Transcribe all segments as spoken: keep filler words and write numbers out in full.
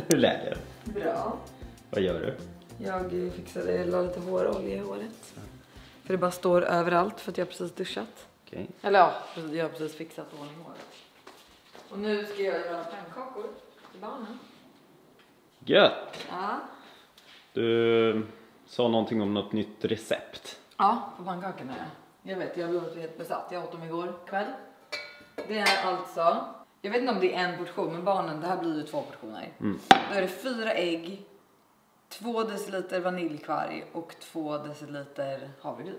Hur är läget? Bra. Vad gör du? Jag fixade, la lite hårolja i håret. För det bara står överallt för att jag har precis duschat. Okej. Eller ja, jag har precis fixat ordning håret. Och nu ska jag göra pannkakor till barnen. Gött! Ja. Du sa någonting om något nytt recept. Ja, på pannkakorna. Jag vet, jag blev helt besatt. Jag åt dem igår kväll. Det är alltså, jag vet inte om det är en portion, men barnen, det här blir ju två portioner. Mm. Då är det fyra ägg, två deciliter vaniljkvarg och två deciliter havregryn.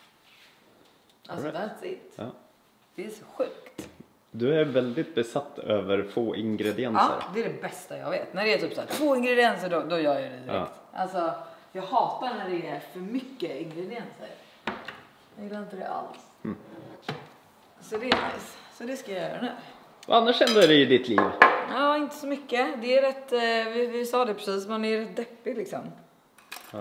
Alltså All right. that's it. Ja. Det är så sjukt. Du är väldigt besatt över få ingredienser. Ja, det är det bästa jag vet. När det är typ så här, två ingredienser, då, då gör jag det direkt. Ja. Alltså, jag hatar när det är för mycket ingredienser. Jag gillar inte det alls. Mm. Så det är nice. Så det ska jag göra nu. Vad annars händer det i ditt liv? Ja, inte så mycket. Det är rätt, eh, vi, vi sa det precis, man är rätt deppig liksom. Ja.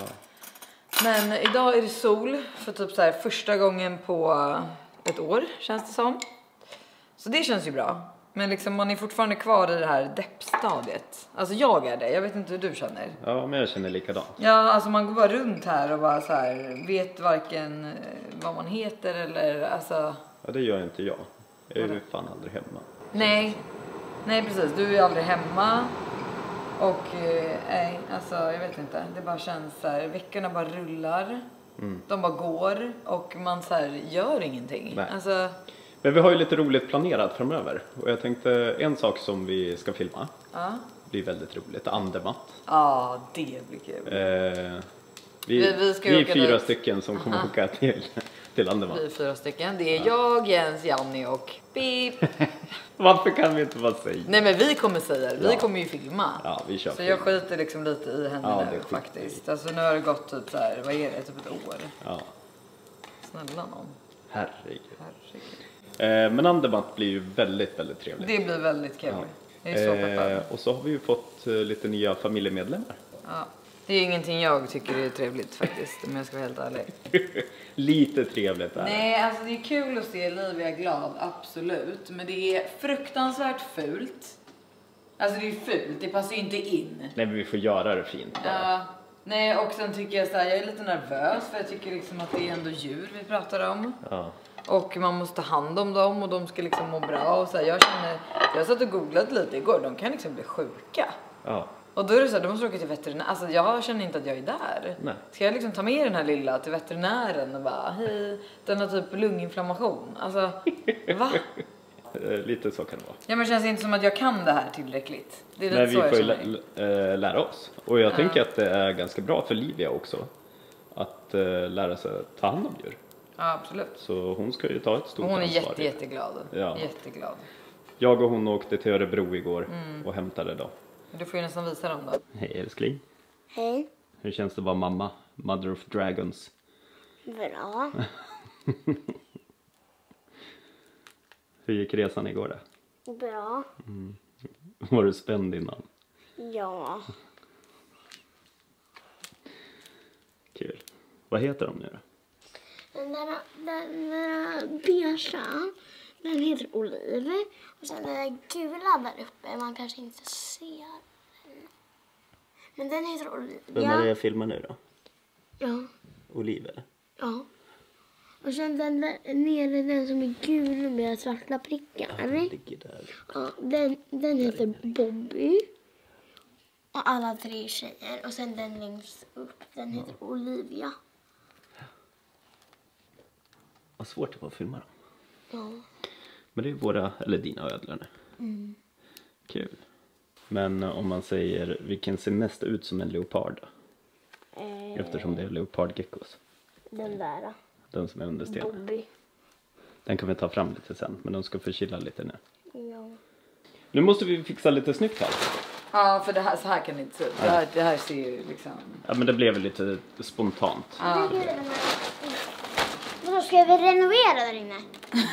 Men idag är det sol för typ så här första gången på ett år, känns det som. Så det känns ju bra. Men liksom man är fortfarande kvar i det här deppstadiet. Alltså jag är det, jag vet inte hur du känner. Ja, men jag känner likadant. Ja, alltså man går bara runt här och bara så här, vet varken eh, vad man heter eller alltså. Ja, det gör inte jag. Jag är ju fan aldrig hemma. Nej, nej precis, du är aldrig hemma. Och eh, nej, alltså jag vet inte. Det bara känns så här, veckorna bara rullar. Mm. De bara går och man så här gör ingenting. Nej. Alltså, Men vi har ju lite roligt planerat framöver. Och jag tänkte en sak som vi ska filma. ja. Blir väldigt roligt. Andematt. Ja, det blir kul. Eh, vi, Vi- vi ska vi är åka fyra dit. stycken som kommer åka till, till Andematt. Vi är fyra stycken. Det är jag, Jens, Janni och Pip. Varför kan vi inte bara säga? Nej men vi kommer säga det. Vi Ja. kommer ju filma. Ja, vi kör Så film. jag skiter liksom lite i henne Ja, det nu skiter faktiskt. Alltså nu har det gått typ så här, vad är det? Typ ett år. Ja, Snälla någon. herregud. Herregud. Eh, men Andematt blir ju väldigt, väldigt trevligt. Det blir väldigt kul. Ja. Jag är så peppad. Eh, och så har vi ju fått eh, lite nya familjemedlemmar. Ja. Det är ingenting jag tycker är trevligt faktiskt, om jag ska vara helt ärlig. Lite trevligt där. Nej, alltså det är kul att se Livia glad, absolut. Men det är fruktansvärt fult. Alltså det är fult, det passar ju inte in. Nej, men vi får göra det fint bara. Ja, nej, och sen tycker jag så här, jag är lite nervös för jag tycker liksom att det är ändå djur vi pratar om. Ja. Och man måste ta hand om dem och de ska liksom må bra. Och så här, jag känner, jag satt och googlade lite igår, de kan liksom bli sjuka. Ja. Och då är det så här, då måste du åka till veterinär. Alltså jag känner inte att jag är där. Nej. Ska jag liksom ta med den här lilla till veterinären och bara, hej, den har typ lunginflammation. Alltså, va? Eh, lite så kan det vara. Ja, men det känns inte som att jag kan det här tillräckligt. Det är lite Nej, vi så jag får ju känner. lä- äh, lära oss. Och jag Ja. tänker att det är ganska bra för Livia också. Att äh, lära sig att ta hand om djur. Ja, absolut. Så hon ska ju ta ett stort Och hon är ansvar. jätte, jätteglad. Ja. Jätteglad. Jag och hon åkte till Örebro igår Mm. och hämtade dem. Du får ju nästan visa dem då. Hej älskling. Hej. Hur känns det att vara mamma? Mother of Dragons. Bra. Hur gick resan igår då? Bra. Var du spänd innan? Ja. Kul. Vad heter de nu då? Den där, den där beigea, den heter Oliv. Och sen den där gula där uppe, man kanske inte ser den. Men den heter Olivia. Vem är det jag filmar nu då? Ja. Oliver? Ja. Och sen den där nere, den som är gul med svarta prickar. Den ligger där. Ja, den, den heter Bobby. Och alla tre tjejer. Och sen den längst upp, den heter Olivia. Vad svårt det var att filma dem. Ja. Men det är våra, eller dina ödlor nu. Mm. Kul. Men eh, om man säger, vilken ser mest ut som en leopard då? Eh, Eftersom det är leopardgeckos. Den där. Den som är under stenen. Bobby. Den kan vi ta fram lite sen, men de ska få chilla lite nu. Ja. Nu måste vi fixa lite snyggt här. Ja, för det här, så här kan det inte se ut. Det här, det här ser ju liksom... Ja, men det blev väl lite spontant. Ja. Då ska vi renovera där inne.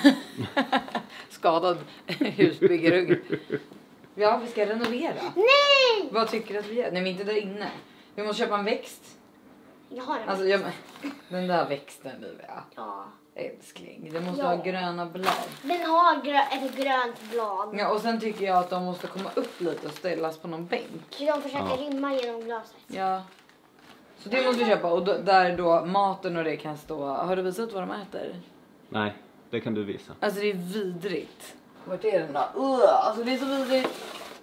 Skadad husbyggarugg. Ja, vi ska renovera. Nej! Vad tycker du att vi gör? Nej, men inte där inne. Vi måste köpa en växt. Jag har en. Alltså, jag, den där växten, Livia. Ja. Älskling, det måste Ja. ha gröna blad. Den har grö- ett grönt blad. Ja, och sen tycker jag att de måste komma upp lite och ställas på någon bänk. Så de försöker Ja. rimma genom glaset. Ja. Så det måste vi köpa. Och då, där då maten och det kan stå. Har du visat vad de äter? Nej, det kan du visa. Alltså det är vidrigt. Vart är den då? Uh, alltså det är så vidrigt.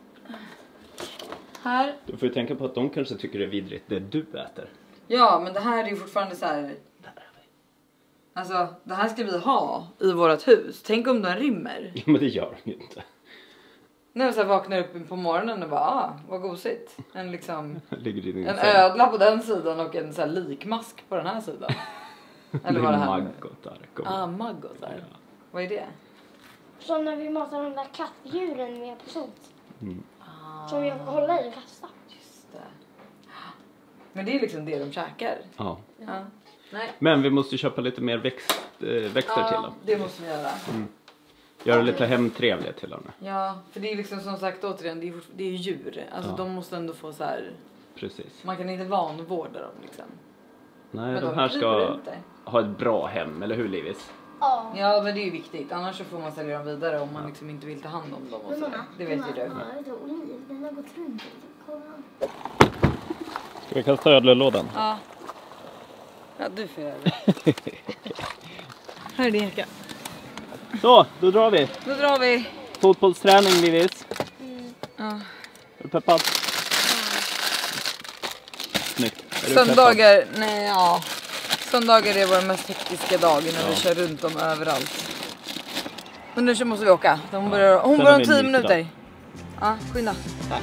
Här. Du får ju tänka på att de kanske tycker det är vidrigt det du äter. Ja, men det här är ju fortfarande så här. Alltså, det här ska vi ha i vårt hus. Tänk om den rymmer. Ja, men det gör de ju inte. När vi så här vaknar upp på morgonen och bara, ah, vad gosigt. En liksom, Ligger i din en säng. ödla på den sidan och en så här likmask på den här sidan. Eller vad det här är. Maggotar. Kom. Ah, maggotar. Ja. Vad är det? Så när vi matar de där kattdjuren med på sot. Mm. Ah, Som jag får hålla i och kasta. just det. Men det är liksom det de käkar. Ja. Ja. Nej. Men vi måste köpa lite mer växt, äh, växter till Ja, dem. det måste vi göra. Göra lite hemtrevligt till dem. Ja, för det är liksom som sagt återigen, det är, fort- det är djur. Alltså Ja. de måste ändå få så här. Precis. Man kan inte vanvårda dem liksom. Nej, Men de de här kryper ska inte. ha ett bra hem, eller hur Livis? Ja. Ja, men det är ju viktigt. Annars så får man sälja dem vidare om man liksom inte vill ta hand om dem och Men så. mamma, Det vet mamma, ju du. mamma, vet du, Oliv, den har gått runt. Kolla. Ska vi kasta ödlelådan? Ja. Ja, du får göra det. Här är din jacka. Så, då drar vi. Då drar vi. Fotbollsträning, Livis. Ja. Är du peppad? Snyggt. Är du Söndagar, nej ja. Söndagar är vår mest hektiska dag när Ja. vi kör runt dem överallt. Men nu så måste vi åka. De börjar, hon Sen börjar har om vi en tio mysig minuter. dag. Ja, skynda. Ja.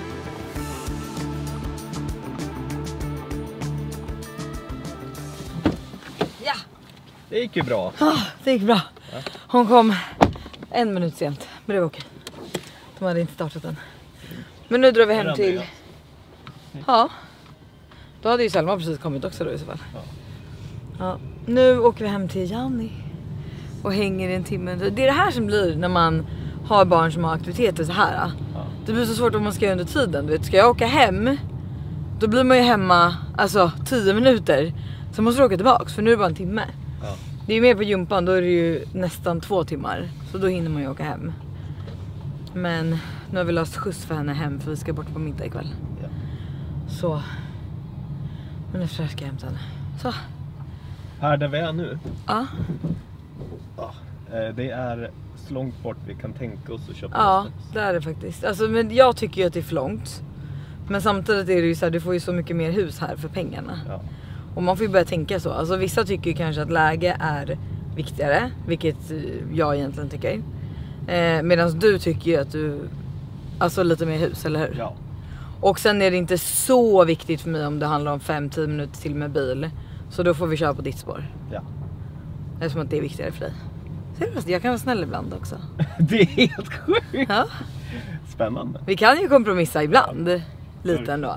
Ja, Det gick ju bra. ah, det gick bra. Hon kom en minut sent, men det var okej. De hade inte startat än. Men nu drar vi hem till... Ja. Då hade ju Selma precis kommit också då i så fall. Ja. Ja. Nu åker vi hem till Janni. Och hänger i en timme. Det är det här som blir när man har barn som har aktiviteter så här. Ja. Det blir så svårt om man ska göra under tiden. Du vet, ska jag åka hem, då blir man ju hemma alltså tio minuter. Så måste du åka tillbaks för nu är det bara en timme. Ja. Det är ju mer på jumpan, då är det ju nästan två timmar. Så då hinner man ju åka hem. Men nu har vi löst skjuts för henne hem för vi ska bort på middag ikväll. Ja. Så. Men efter det här ska jag hämta henne. Så. Här där vi är nu. Ja. Ja. eh, Det är så långt bort vi kan tänka oss att köpa Ja, någonstans. det är det faktiskt. Alltså, men jag tycker ju att det är för långt. Men samtidigt är det ju så här, du får ju så mycket mer hus här för pengarna. Ja. Och man får ju börja tänka så. Alltså vissa tycker ju kanske att läge är viktigare. Vilket eh, jag egentligen tycker. Eh, Medan du tycker ju att du... Alltså lite mer hus, eller hur? Ja. Och sen är det inte så viktigt för mig om det handlar om fem till tio minuter till med bil. Så då får vi köra på ditt spår. Ja. Eftersom att det är viktigare för dig. Seriöst, jag kan vara snäll ibland också. Det är helt sjukt. Ja. Spännande. Vi kan ju kompromissa ibland. Lite ändå.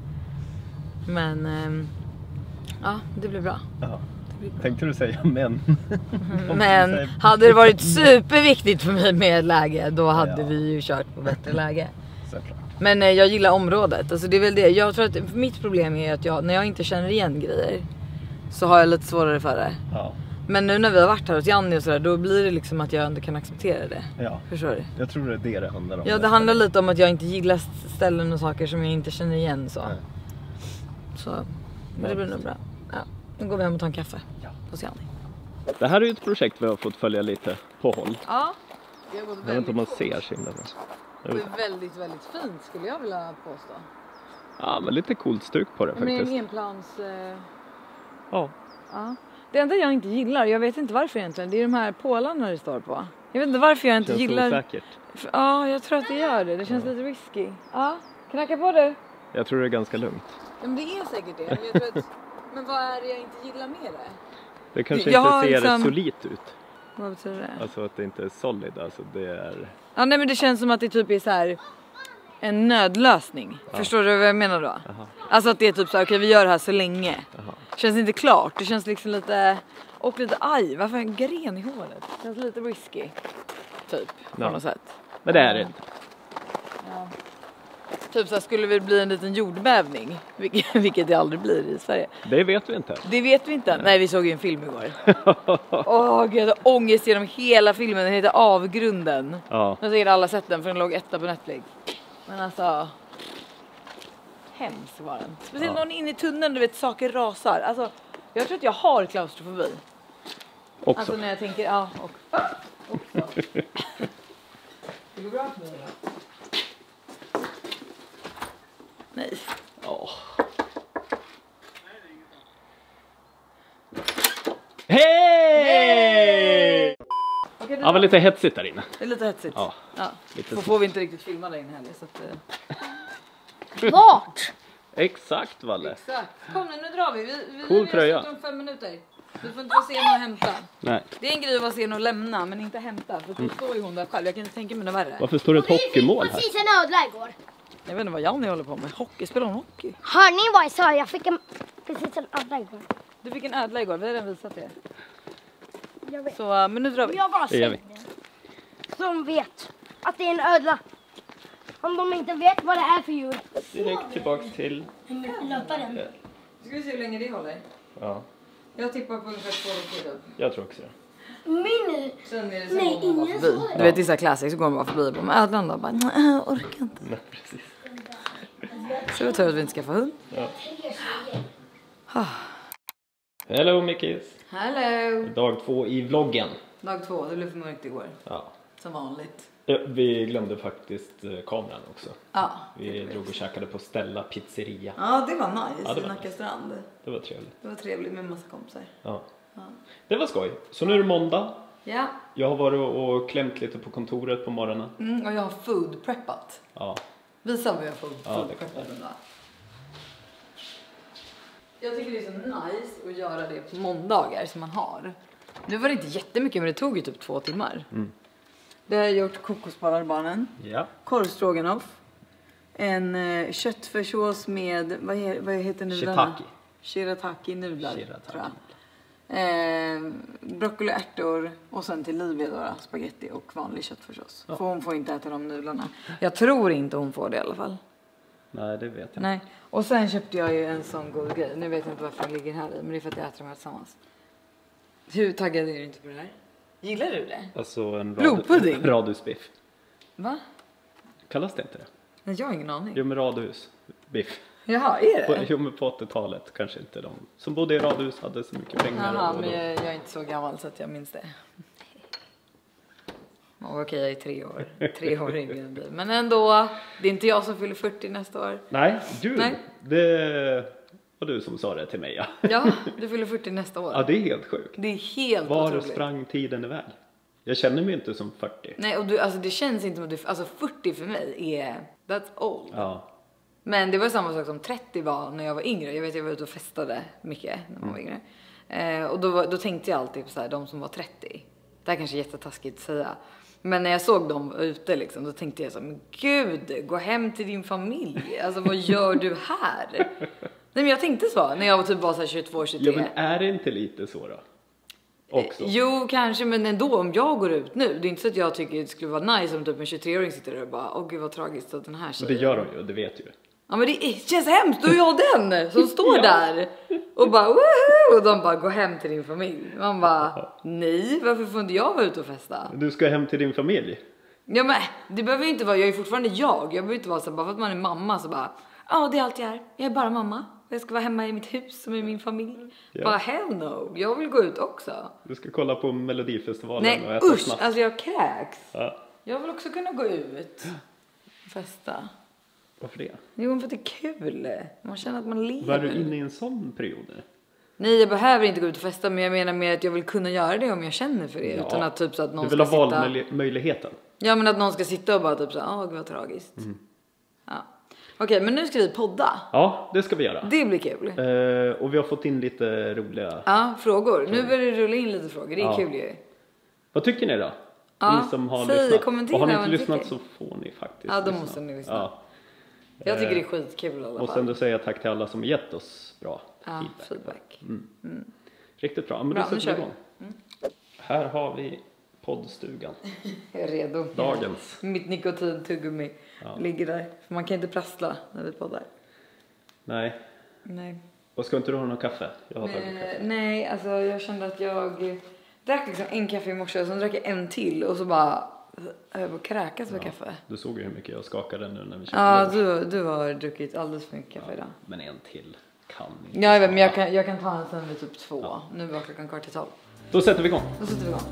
Men... ehm, ja, det blir bra. Ja. Tänkte du säga men? Men hade det varit superviktigt för mig med läge, då hade Ja. vi ju kört på bättre läge. Såklart. Men eh, jag gillar området. Alltså det är väl det. Jag tror att mitt problem är att jag, när jag inte känner igen grejer, så har jag lite svårare för det. Ja. Men nu när vi har varit här hos Janni och sådär, då blir det liksom att jag ändå kan acceptera det. Ja. Förstår du? Jag tror det är det det handlar om. Ja, det handlar lite om att jag inte gillar ställen och saker som jag inte känner igen så. Nej. Så, men det blir nog bra. Ja, nu går vi hem och tar en kaffe Ja. hos Janni. Det här är ju ett projekt vi har fått följa lite på håll. Ja, det har gått Jag vet inte om man ser så himla bra. Det är väldigt, väldigt fint skulle jag vilja påstå. Ja, men lite coolt stuk på det Men det är en faktiskt. enplans... Eh... Ja. Ja. Det enda jag inte gillar, jag vet inte varför egentligen, det är de här pålarna det står på. Jag vet inte varför jag inte Känns gillar... osäkert. F- Ja, jag tror att det gör det. Det känns lite risky. Ja, knacka på du. Jag tror det är ganska lugnt. Ja, men det är säkert det. Men, jag tror att... men vad är det jag inte gillar med det? Det kanske Jag inte har ser liksom- solitt ut. Vad betyder det? Alltså att det inte är solid. Alltså det är... Ja, nej men det känns som att det typ är så här en nödlösning. Förstår du vad jag menar då? Aha. Alltså att det är typ så här, okej vi gör det här så länge. Aha. Känns inte klart. Det känns liksom lite, och lite aj, varför är en gren i håret? Känns lite risky. Typ, på Ja. något sätt. Men det är det inte. Ja. Typ så här, skulle vi bli en liten jordbävning, vilket, vilket det aldrig blir i Sverige. Det vet vi inte. Det vet vi inte. Nej, vi såg ju en film igår. Åh gud, jag hade ångest genom hela filmen. Den heter Avgrunden. Ja. Jag har säkert alla sett den för den låg etta på Netflix. Men alltså, hemskt var den. Speciellt Ja. någon inne i tunneln, du vet, saker rasar. Alltså, jag tror att jag har klaustrofobi. Också. Alltså när jag tänker, ja, och, också. Det går bra för mig då. Nej. Ja. Hej! Okej, Ja, var lite hetsigt där inne. det är lite hetsigt. Ja. Ja. Lite Då får vi inte riktigt filma där inne heller. Så att, eh. Vart? Exakt, Valle. Exakt. Kom nu, nu drar vi. Vi, vi, Cool vi tröja. har suttit om fem minuter. Du får inte vara sen och hämta. Nej. Det är en grej att vara sen och lämna, men inte hämta. För då står ju hon där själv. Jag kan inte tänka mig något värre. Varför står det ett hockeymål här? Precis en ödla igår. Jag vet inte vad Janni håller på med. Hockey, spelar hon hockey? Hör ni vad jag sa? Jag fick en, precis en ödla igår. Du fick en ödla igår, vi har redan visat det. Jag vet. Så, uh, men nu drar vi. Jag bara Det gör säger det. Som vet att det är en ödla. Om de inte vet vad det är för djur. Direkt tillbaks till... Löparen. Nu ska vi se hur länge det håller. Ja, Jag tippar på ungefär två veckor. jag tror också det. Min... Sen är det så Nej, går man bara ingen förbi. sa det. Du vet, vissa classics så går man bara förbi. Men ödlan då bara, nej, jag orkar inte. Nej, precis. Så det var tur att vi inte ska få hund. Ja. Hello Mickis. Hello! Dag två i vloggen. Dag två, det blev för mörkt igår. Ja. Som vanligt. Ja, vi glömde faktiskt eh, kameran också. Ja. Vi drog och käkade på Stella pizzeria. Ja, det var nice Ja, det i var Nacka nice. strand. Det var trevligt. Det var trevligt med massa kompisar. Ja. Ja. Det var skoj. Så nu är det måndag. Ja. Jag har varit och klämt lite på kontoret på morgonen. Mm, och jag har food preppat. Ja. Visa vad jag har food, Ja, food det kan preppat. Då. Jag tycker det är så nice att göra det på måndagar som man har. Nu var det inte jättemycket, men det tog ju typ två timmar. Mm. Det har jag gjort kokosbollar barnen. Ja. Korvstroganoff. En eh, köttfärssås med, vad, he, vad heter nudlarna? Shiitake. Shirataki nudlar. Shirataki. Tror jag. Eh, broccoli, ärtor och sen till Livia då, spaghetti och vanlig köttfärssås. Ja. För hon får inte äta de nudlarna. Jag tror inte hon får det i alla fall. Nej, det vet jag. Nej. Och sen köpte jag ju en sån god grej. Nu vet jag inte varför den ligger här i, men det är för att jag äter dem här tillsammans. Hur taggad är du inte på det här? Gillar du det? Alltså en Blodpudding? rad, radhusbiff. Va? Kallas det inte det? Nej, jag har ingen aning. Jo, men radhusbiff. Jaha, är På, det? jo, men på åttiotalet kanske inte de som bodde i radhus hade så mycket pengar. Jaha, och men då- jag, jag är inte så gammal så att jag minns det. Oh, Okej, jag är tre år. Tre år yngre än dig. Men ändå, det är inte jag som fyller fyrtio nästa år. Nej, du. Nej. Det var du som sa det till mig. Ja, Ja, du fyller fyrtio nästa år. ja det är helt sjukt. Det är helt Var otroligt. sprang tiden iväg? Jag känner mig inte som fyrtio. Nej, och du, alltså det känns inte som att du, alltså fyrtio för mig är, that's old. Ja. Men det var samma sak som trettio var när jag var yngre. Jag vet jag var ute och festade mycket när man var yngre. Eh, och då, var- då tänkte jag alltid på så här, de som var trettio. Det här kanske är jättetaskigt att säga. Men när jag såg dem ute liksom, då tänkte jag så här, men gud, gå hem till din familj. Alltså vad gör du här? Nej men jag tänkte så, när jag var typ bara så här tjugotvå, tjugotre. Ja, men är det inte lite så då? Också. Jo, kanske, men ändå om jag går ut nu. Det är inte så att jag tycker det skulle vara nice om typ en tjugotre-åring sitter där och bara, åh gud vad tragiskt att den här Men tjejen. det gör de ju, det vet ju. Ja men det är, känns hemskt, då är jag den som står Ja. där och bara woho! Och de bara, gå hem till din familj. Man bara, nej, varför får inte jag vara ute och festa? Du ska hem till din familj. Ja men det behöver ju inte vara, jag är fortfarande jag. Jag behöver inte vara så bara för att man är mamma så bara, ja det är allt jag är. Jag är bara mamma. Jag ska vara hemma i mitt hus som är min familj. Ja. Bara hell no, jag vill gå ut också. Du ska kolla på Melodifestivalen och Nej äta usch, snaps. alltså jag kräks. Ja. Jag vill också kunna gå ut och festa. Varför det? Jo, för att det är kul. Man känner att man lever. Var du inne i en sån period? Nej, jag behöver inte gå ut och festa, men jag menar mer att jag vill kunna göra det om jag känner för det. Ja. Utan att typ så att någon Du vill ska ha sitta... valmöjligheten. Ja, men att någon ska sitta och bara typ så här, åh gud vad tragiskt. Ja. Okej, men nu ska vi podda. Ja, det ska vi göra. Det blir kul. Eh, och vi har fått in lite roliga... Ja, frågor. Nu börjar det rulla in lite frågor. Det är Ja. kul ju. Vad tycker ni då? Ja, Ni som har säg, lyssnat. kommentera Och har ni vad inte ni lyssnat tycker. så får ni faktiskt Ja, då lyssna. måste ni lyssna. Ja. Jag tycker Eh, det är skitkul i alla Och fall. sen då säger jag tack till alla som har gett oss bra Ja, feedback. feedback. Riktigt bra. Men Bra, då nu sätter kör vi vi. igång. Här har vi poddstugan. Jag är redo. Dagens. Mitt nikotin-tuggummi Ja. ligger där. För man kan inte prassla när vi poddar. Nej. Nej. Och ska inte du ha någon kaffe? Jag har tagit kaffe. Eh, nej, alltså jag kände att jag drack liksom en kaffe i morse och sen drack jag en till och så bara jag bara kräkas för Ja. kaffe. Du såg ju hur mycket jag skakade nu när vi köpte Ja, lunch. du, du har druckit alldeles för mycket kaffe Ja, idag. men en till kan inte Ja, jag vet, men jag skada. kan, jag kan ta en sen vid typ två. Ja. Nu var klockan kvart till tolv. Då sätter vi igång. Då sätter vi igång.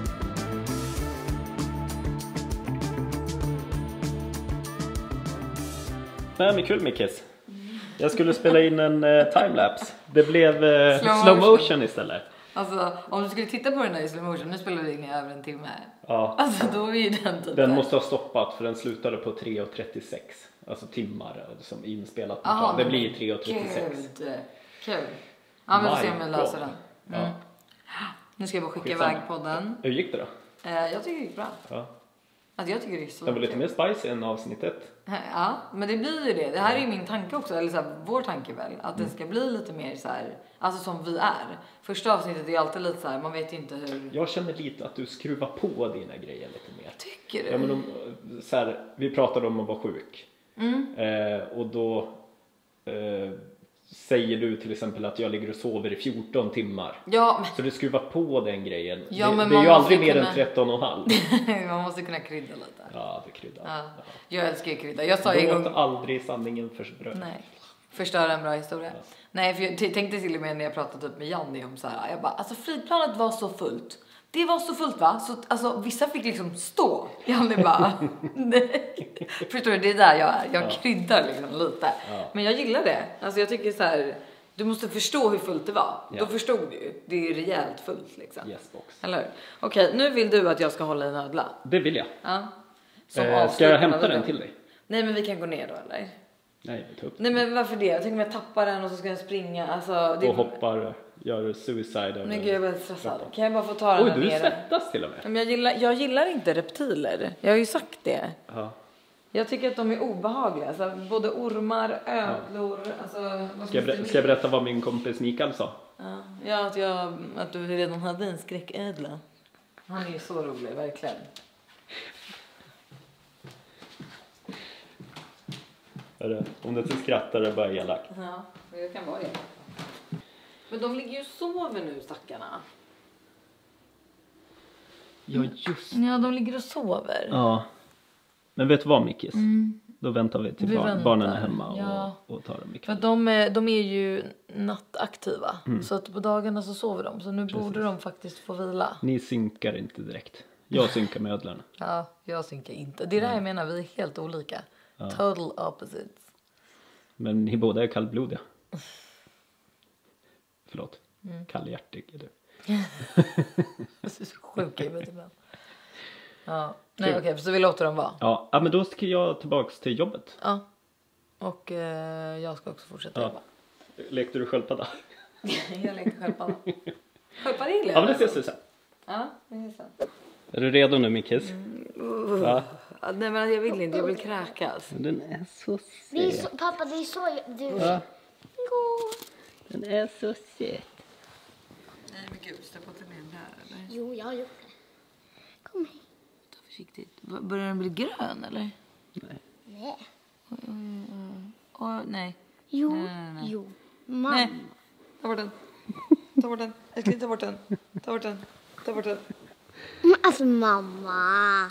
Nej, men kul Mickis. Jag skulle spela in en eh, timelapse. Det blev eh, Slow slow motion. motion istället. Alltså, om du skulle titta på den där i slow motion, nu spelar vi in i över en timme. Ja. Alltså, då är ju den typ Den där. måste ha stoppat för den slutade på tre och trettiosex. Alltså timmar som inspelat. Aha, det men blir tre och trettiosex. Gud. Kul. Ja, vi får se om My jag löser God. den. Mm. Ja. Nu ska jag bara skicka Skitsamma. iväg podden. Hur gick det då? Eh, jag tycker det gick bra. Ja. Alltså, jag tycker det är så Det var lite kul. mer spicy än avsnittet. Ja, men det blir ju det. Det här är ju min tanke också, eller så här, vår tanke väl. Att Mm. det ska bli lite mer så här, alltså som vi är. Första avsnittet är alltid lite så här, man vet ju inte hur... Jag känner lite att du skruvar på dina grejer lite mer. Tycker du? Ja, men de, så här, vi pratade om att vara sjuk. Mm. Eh, och då eh, säger du till exempel att jag ligger och sover i fjorton timmar. Ja, men Så du skruvar på den grejen. Ja, det, men det är man ju måste aldrig ju mer kunna- än tretton och en halv. man måste kunna krydda lite. Ja, det kryddar. Ja. Ja. Jag älskar ju krydda. Jag sa ju en Låt gång... aldrig sanningen förbröd. Nej. Förstöra en bra historia. Ja. Nej, för jag t- tänkte till och med när jag pratade typ med Janni om så här. Jag bara, alltså flygplanet var så fullt. Det var så fullt va? Så alltså vissa fick liksom stå. Janni bara, nej. Förstår du, det är där jag är. Jag Ja. kryddar liksom lite. Ja. Men jag gillar det. Alltså jag tycker så här. Du måste förstå hur fullt det var. Ja. Då förstod du ju. Det är ju rejält fullt liksom. Yes, box. Eller hur? Okej, nu vill du att jag ska hålla i en ödla. Det vill jag. Ja. Som Eh, ska avslutning jag av hämta ödlan. den till dig? Nej, men vi kan gå ner då eller? Nej, jag tar upp Nej, men varför det? Jag tänker om jag tappar den och så ska jag springa. Alltså, det... och hoppar, gör suicide över. Men gud, jag är väldigt stressad. Kan jag bara få ta den Oj, här du nere? svettas till och med. Men jag gillar, jag gillar inte reptiler. Jag har ju sagt det. Ja. Jag tycker att de är obehagliga. Alltså, både ormar, ödlor. Alltså, vad Ska, jag finns det ber- ska jag mer? berätta vad min kompis Mikael sa? Ja, ja att, jag, att du redan hade en skräcködla. Han är ju så rolig, verkligen. Hörru, om du inte skrattar är bara elak. Ja, det kan vara det. Men de ligger ju och sover nu, stackarna. Ja, just. Ja, de ligger och sover. Ja. Men vet du vad, Mickis? Då väntar vi till Vi bar- väntar. barnen är hemma och, Ja. och tar dem För ikväll. att de är, de är ju nattaktiva. Så att på dagarna så sover de. Så nu borde de faktiskt få vila. Ni synkar inte direkt. Jag synkar med ödlorna. Ja, jag synkar inte. Det är det här jag menar, vi är helt olika. Total opposites. Men ni båda är kallblodiga. Förlåt. Kallhjärtig är du. Du är så sjuk i huvudet ibland. Ja, nej okej, så vi låter dem vara. Ja, ja, men då ska jag tillbaks till jobbet. Ja. Och eh, jag ska också fortsätta Ja. jobba. Lekte du sköldpadda? Jag lekte sköldpadda. Sköldpadda gillar Ja, jag. men det ses vi sen. Ja, det är så. Är du redo nu, Mickis? Ja. Ja, nej men jag vill inte, jag vill kräkas. Den är så Det är söt. så, pappa, det är så du... Ja, Gå. den är så söt. Nej men gud, ställ på den där eller? Jo, jag har gjort det. Kom hit. Ta försiktigt. B- Börjar den bli grön eller? Nej. Nej. Åh, nej. Jo, Nej, nej, nej. jo. Mamma. Nej. Ta bort den. Ta bort den. Jag ska inte ta bort den. Ta bort den. Ta bort den. Men alltså mamma.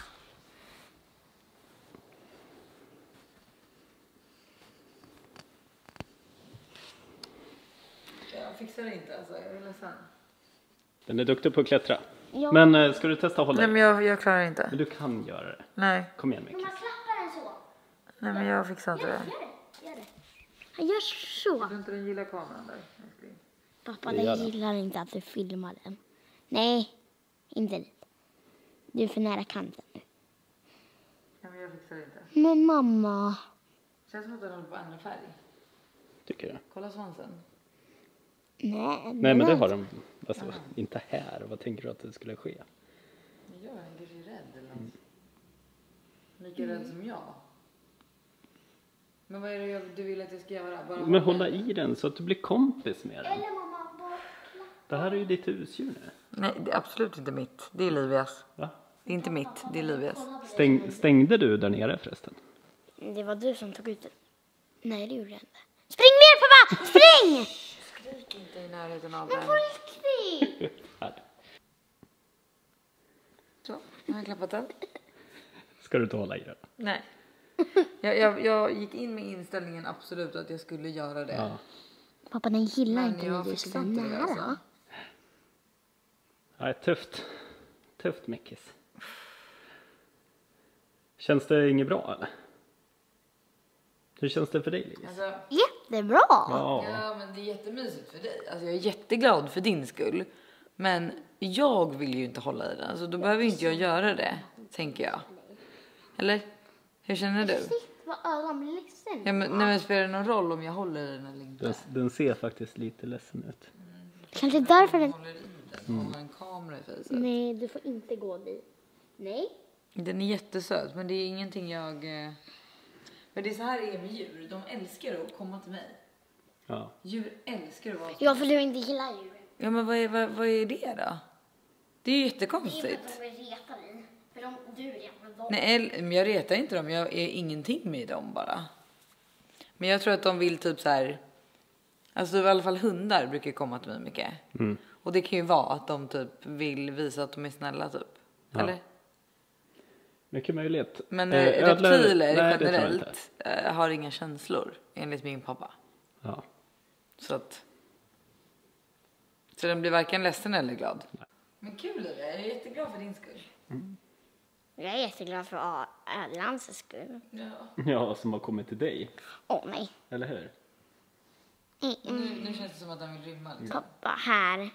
Jag fixar det inte alltså, jag är ledsen. Den är duktig på att klättra. Ja. Men eh, ska du testa att hålla Nej dig? men jag, jag klarar inte. Men du kan göra det. Nej. Kom igen, Mickis. Man klappar den så. Nej men jag fixar inte det. Gör det. Gör det. Han gör så. Jag tror inte den gillar kameran där. Pappa, Det den gör den. gillar inte att du filmar den. Nej, inte dit. Du är för nära kanten nu. Nej men jag fixar det inte. Men mamma. Känns som att den håller på att ändra färg. Tycker jag. Kolla svansen. Nej, Nej, men det har de. Alltså, inte här. Vad tänker du att det skulle ske? Men jag är kanske rädd eller något. Lika rädd som jag. Men vad är det jag, du vill att jag ska göra? Bara Men hålla i den så att du blir kompis med den. Eller mamma, bara klappa. Det här är ju ditt husdjur nu. Nej, det är absolut inte mitt. Det är Livias. Va? Det är inte mitt, det är Livias. Stäng, stängde du där nere förresten? Det var du som tog ut det. Nej, det gjorde jag inte. Spring mer pappa! Spring! Skrik inte i närheten av Men på riktigt! Så, nu har jag klappat den. Ska du inte hålla i den? Nej. Jag, jag, jag gick in med inställningen absolut att jag skulle göra det. Ja. Pappa, den gillar Men inte jag när du är fick så inte det, nära. alltså. Nej, tufft. Tufft, Mickis. Känns det inget bra eller? Hur känns det för dig, Livis? Alltså, Jättebra! Ja. ja, men det är jättemysigt för dig. Alltså, jag är jätteglad för din skull. Men jag vill ju inte hålla i den. Alltså, då behöver inte jag göra det, tänker jag. Eller? Hur känner du? Shit, vad öron blir ledsen. Ja, men, nej, men spelar det någon roll om jag håller i den eller inte? Den, den ser faktiskt lite ledsen ut. Kanske därför den... Jag håller i den och har en kamera i fejset. Nej, du får inte gå dit. Nej. Den är jättesöt, men det är ingenting jag... eh, Men det är så här det är med djur. De älskar att komma till mig. Ja. Djur älskar att vara... Ja, för du inte gillar djur. Ja, men vad är, vad, vad är det då? Det är ju Det är jättekonstigt. för att de vill reta dig. För de, du retar dem. Nej, el- men jag retar inte dem. Jag är ingenting med dem bara. Men jag tror att de vill typ så här... Alltså i alla fall hundar brukar komma till mig mycket. Mm. Och det kan ju vara att de typ vill visa att de är snälla typ. Ja. Eller? Mycket möjligt. Men Eh, eh, ödlor- reptiler nej, det tror jag inte. generellt eh, har inga känslor enligt min pappa. Ja. Så att... Så den blir varken ledsen eller glad. Men kul är det. Jag är jätteglad för din skull. Jag är jätteglad för Ödlans skull. Ja. Ja, som har kommit till dig. Åh nej. Eller hur? Nu, nu känns det som att den vill rymma. Liksom. Pappa, här.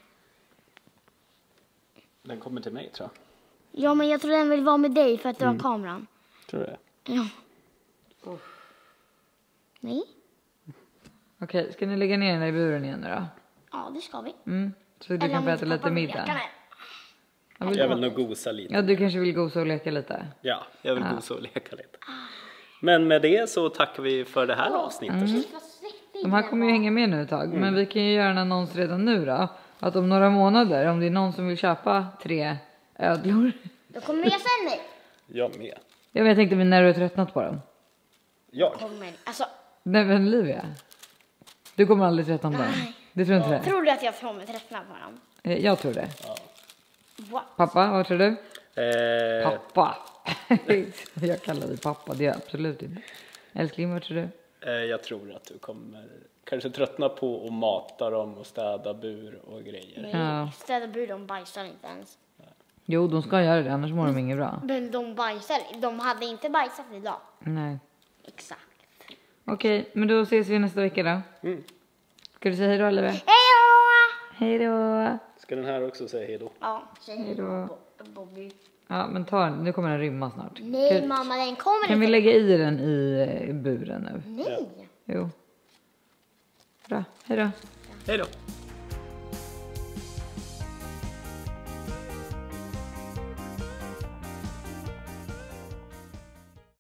Den kommer till mig, tror jag. Ja, men jag tror den vill vara med dig för att du har kameran. Tror du det? Ja. Oh. Nej. Okej, ska ni lägga ner den i buren igen nu då? Ja, det ska vi. Mm. Så du Eller kan om få inte äta pappa lite vill leka middag. med. Ja, vill Jag du- vill nog gosa lite. Ja, du kanske vill gosa och leka lite. Ja, jag vill gosa och leka lite. Men med det så tackar vi för det här avsnittet. Vad svettig De här den kommer ju var. hänga med nu ett tag. Men vi kan ju göra en annons redan nu då. Att om några månader, om det är någon som vill köpa tre ödlor. Då kommer jag sen mig. Jag med. Jag vet inte men när du har tröttnat på dem. Jag? Kommer. Alltså, Nej men Livia. Du kommer aldrig tröttna på dem. Nej. Du tror inte det? tror du att jag kommer tröttna på dem? Eh, Jag tror det. What? Pappa, vad tror du? Eh, Pappa. Jag kallar dig pappa, det är jag absolut inte. Älskling, vad tror du? eh, jag tror att du kommer kanske tröttna på att mata dem och städa bur och grejer. Nej, Ja. städa bur, de bajsar inte ens. Jo, de ska göra det, annars mår de inget bra. Men de bajsar, de hade inte bajsat idag. Nej. Exakt. Okej, men då ses vi nästa vecka då. Mm. Ska du säga hej då, Livia? Hej då! Hej då. Ska den här också säga hej då? Ja, säg hej Hej då. då, Bo- Bobby. Ja, men ta den. Nu kommer den rymma snart. Nej, Kan- mamma, den kommer Kan vi inte. lägga i den i eh, buren nu? Nej. Jo. Bra. Hej då. Hej då!